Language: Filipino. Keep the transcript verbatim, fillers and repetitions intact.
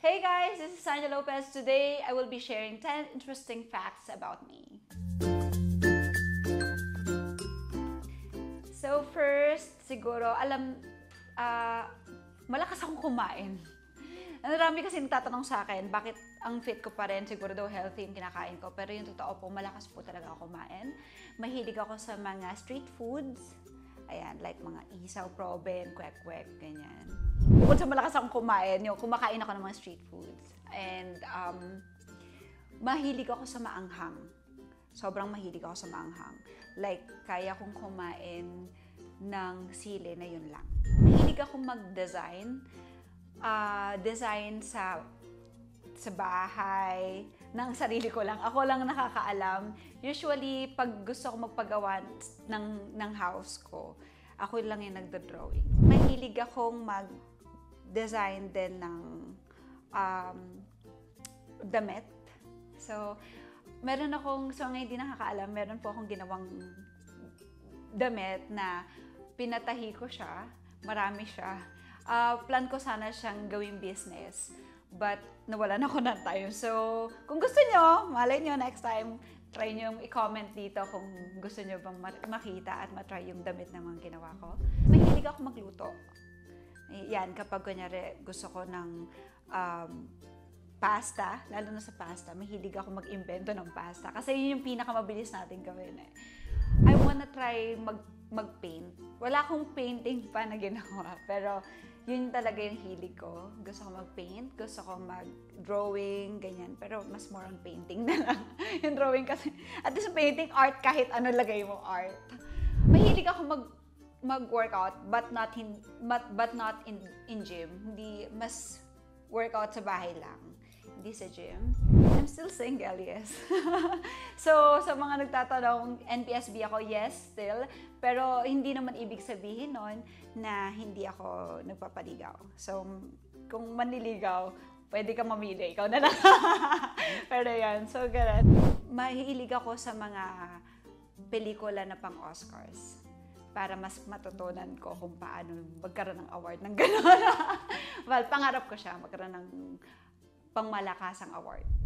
Hey guys, this is Sandra Lopez. Today, I will be sharing ten interesting facts about me. So first, siguro, alam, uh, malakas akong kumain. Marami kasi nagtatanong sa akin, bakit ang fit ko pa rin, siguro daw healthy yung kinakain ko. Pero yung totoo po, malakas po talaga ako kumain. Mahilig ako sa mga street foods. Ayan, like mga isaw, proben, kwek-kwek, ganyan. Bukod sa malakas akong kumain, yung kumakain ako ng mga street foods. And um, mahilig ako sa maanghang. Sobrang mahilig ako sa maanghang. Like, kaya kong kumain ng sili na yun lang. Mahilig akong mag-design. Uh, design sa sa bahay, ng sarili ko lang. Ako lang nakakaalam. Usually, pag gusto ko magpagawa ng, ng house ko, ako lang yung nagdo-drawing. Mahilig akong mag-design din ng um, damit. So, meron akong, so ngayon hindi nakakaalam, meron po akong ginawang damit na pinatahi ko siya. Marami siya. Uh, plan ko sana siyang gawing business. But, nawalan ako ng time. So, kung gusto nyo, malay nyo next time, try nyo i-comment dito kung gusto nyo bang makita at matry yung damit ng mga ginawa ko. Mahilig ako magluto. Yan, kapag kunyari gusto ko ng um, pasta, lalo na sa pasta, mahilig ako mag-invento ng pasta. Kasi yun yung pinakamabilis natin gawin eh. I wanna try mag, mag-paint. Wala akong painting pa na ginawa, pero yun talaga yung hilig ko. Gusto ko mag-paint, gusto ko mag-drawing, ganyan. Pero mas more on painting na lang. Yung drawing kasi, at least painting, art, kahit ano lagay mo, art. Mahilig ako mag, mag-workout, but not in, but, but not in, in gym. Hindi, mas workout sa bahay lang. Hindi sa gym. I'm still single, yes. So, sa mga nagtatanong, N P S B ako, yes, still. Pero, hindi naman ibig sabihin nun na hindi ako nagpapaligaw. So, kung manliligaw, pwede ka mamili. Ikaw na lang. Pero yan, so ganun. Mahilig ako sa mga pelikula na pang-Oscars para mas matutunan ko kung paano magkaroon ng award ng gano'n. Well, pangarap ko siya, magkaroon ng pangmalakasang award.